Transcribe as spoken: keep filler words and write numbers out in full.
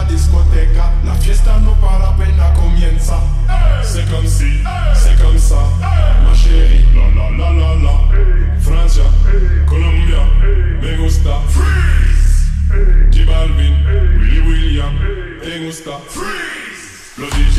la discoteca, la fiesta no para apenas comienza. C'est comme si, c'est comme ça, ma chérie. La la la la la. Francia, Colombia, me gusta. Freeze. J Balvin, Willy William, te gusta. Freeze. Los D